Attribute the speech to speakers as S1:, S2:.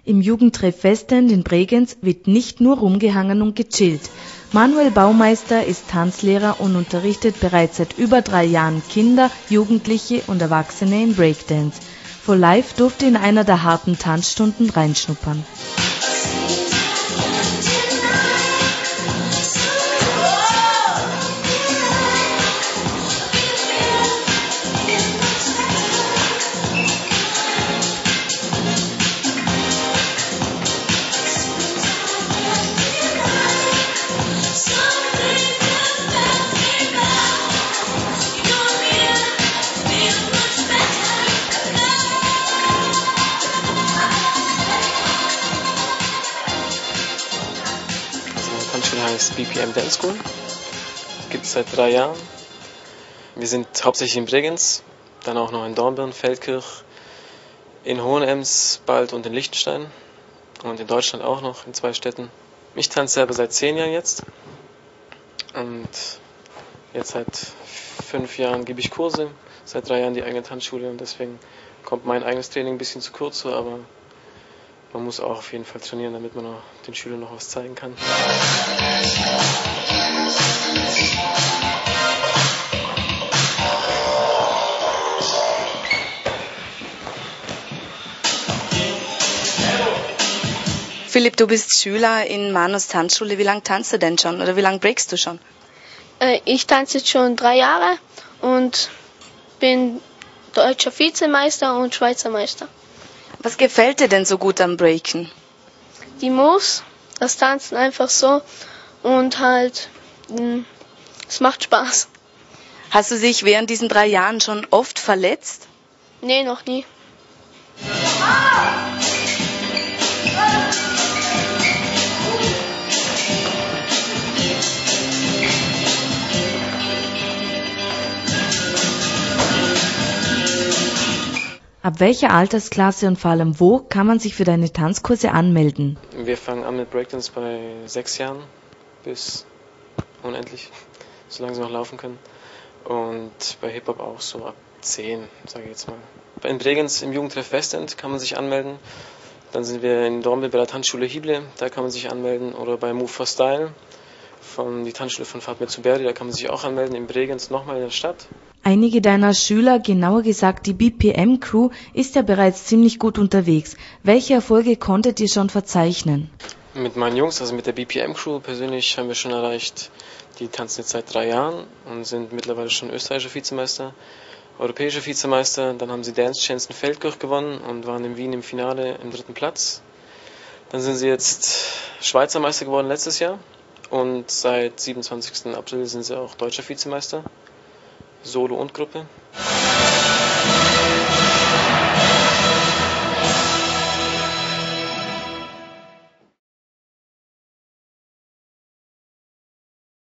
S1: Im Jugendtreff Westend in Bregenz wird nicht nur rumgehangen und gechillt. Manuel Baumeister ist Tanzlehrer und unterrichtet bereits seit über 3 Jahren Kinder, Jugendliche und Erwachsene im Breakdance. For Life durfte in einer der harten Tanzstunden reinschnuppern.
S2: Die Tanzschule heißt BPM Dance School, gibt es seit 3 Jahren. Wir sind hauptsächlich in Bregenz, dann auch noch in Dornbirn, Feldkirch, in Hohenems bald und in Liechtenstein und in Deutschland auch noch in 2 Städten. Ich tanze selber seit 10 Jahren jetzt und jetzt seit 5 Jahren gebe ich Kurse, seit 3 Jahren die eigene Tanzschule und deswegen kommt mein eigenes Training ein bisschen zu kurz, aber man muss auch auf jeden Fall trainieren, damit man auch den Schülern noch was zeigen kann.
S3: Philipp, du bist Schüler in Manus Tanzschule. Wie lange tanzt du denn schon oder wie lange breakst du schon?
S4: Ich tanze jetzt schon 3 Jahre und bin deutscher Vizemeister und Schweizer Meister.
S3: Was gefällt dir denn so gut am Breaken?
S4: Die Moves, das Tanzen einfach so und halt, es macht Spaß.
S3: Hast du dich während diesen 3 Jahren schon oft verletzt?
S4: Nee, noch nie.
S1: Ab welcher Altersklasse und vor allem wo kann man sich für deine Tanzkurse anmelden?
S2: Wir fangen an mit Breakdance bei 6 Jahren bis unendlich, solange sie noch laufen können. Und bei Hip-Hop auch so ab 10, sage ich jetzt mal. In Bregenz im Jugendtreff Westend kann man sich anmelden. Dann sind wir in Dornbirn bei der Tanzschule Hible, da kann man sich anmelden. Oder bei Move for Style, die Tanzschule von Fatmir Zuberi, da kann man sich auch anmelden. In Bregenz nochmal in der Stadt.
S1: Einige deiner Schüler, genauer gesagt die BPM-Crew, ist ja bereits ziemlich gut unterwegs. Welche Erfolge konntet ihr schon verzeichnen?
S2: Mit meinen Jungs, also mit der BPM-Crew persönlich, haben wir schon erreicht, die tanzen jetzt seit 3 Jahren und sind mittlerweile schon österreichischer Vizemeister, europäischer Vizemeister. Dann haben sie Dance Chance in Feldkirch gewonnen und waren in Wien im Finale im 3. Platz. Dann sind sie jetzt Schweizer Meister geworden letztes Jahr und seit 27. April sind sie auch deutscher Vizemeister. Solo und Gruppe.